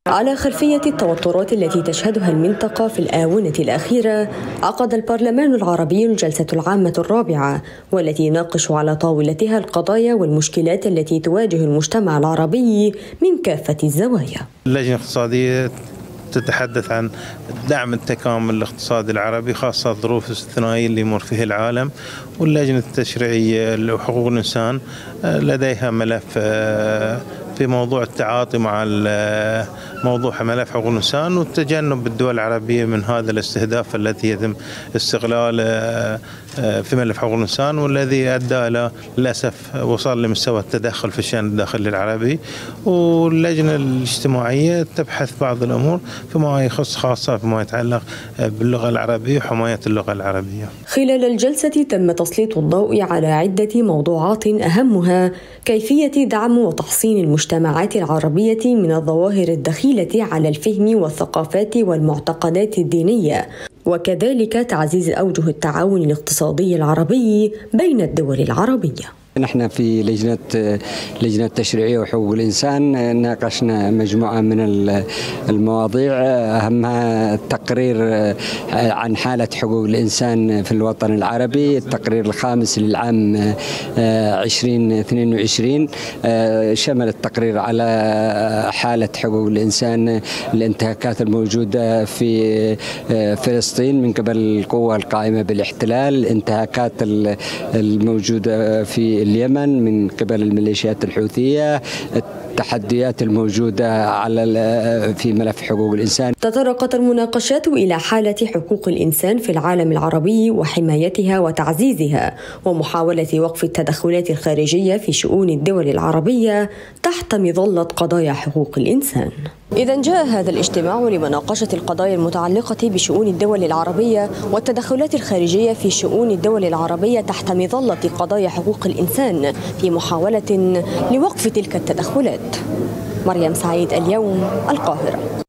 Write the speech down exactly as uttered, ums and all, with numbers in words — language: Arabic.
على خلفية التوترات التي تشهدها المنطقة في الآونة الأخيرة، عقد البرلمان العربي الجلسة العامة الرابعة، والتي يناقش على طاولتها القضايا والمشكلات التي تواجه المجتمع العربي من كافة الزوايا. اللجنة الاقتصادية تتحدث عن دعم التكامل الاقتصادي العربي خاصة الظروف الاستثنائية اللي يمر فيها العالم، واللجنة التشريعية لحقوق الإنسان لديها ملف في موضوع التعاطي مع موضوع ملف حقوق الإنسان وتجنب الدول العربية من هذا الاستهداف الذي يتم استغلاله في ملف حقوق الإنسان، والذي أدى إلى للأسف وصل لمستوى التدخل في الشأن الداخلي العربي. واللجنة الاجتماعية تبحث بعض الأمور فيما يخص خاصة فيما يتعلق باللغة العربية وحماية اللغة العربية. خلال الجلسة تم تسليط الضوء على عدة موضوعات أهمها كيفية دعم وتحصين المجتمعات العربية من الظواهر الدخيلة على الفهم والثقافات والمعتقدات الدينية، وكذلك تعزيز أوجه التعاون الاقتصادي العربي بين الدول العربية. نحن في لجنة لجنة التشريعية وحقوق الإنسان ناقشنا مجموعة من المواضيع، أهمها التقرير عن حالة حقوق الإنسان في الوطن العربي، التقرير الخامس للعام عشرين اثنين وعشرين، شمل التقرير على حالة حقوق الإنسان، الانتهاكات الموجودة في فلسطين من قبل القوى القائمة بالاحتلال، الانتهاكات الموجودة في اليمن من قبل الميليشيات الحوثية، التحديات الموجودة على في ملف حقوق الإنسان. تطرقت المناقشات إلى حالة حقوق الإنسان في العالم العربي وحمايتها وتعزيزها، ومحاولة وقف التدخلات الخارجية في شؤون الدول العربية تحت مظلة قضايا حقوق الإنسان. إذا جاء هذا الاجتماع لمناقشة القضايا المتعلقة بشؤون الدول العربية والتدخلات الخارجية في شؤون الدول العربية تحت مظلة قضايا حقوق الإنسان في محاولة لوقف تلك التدخلات. مريم سعيد، اليوم، القاهرة.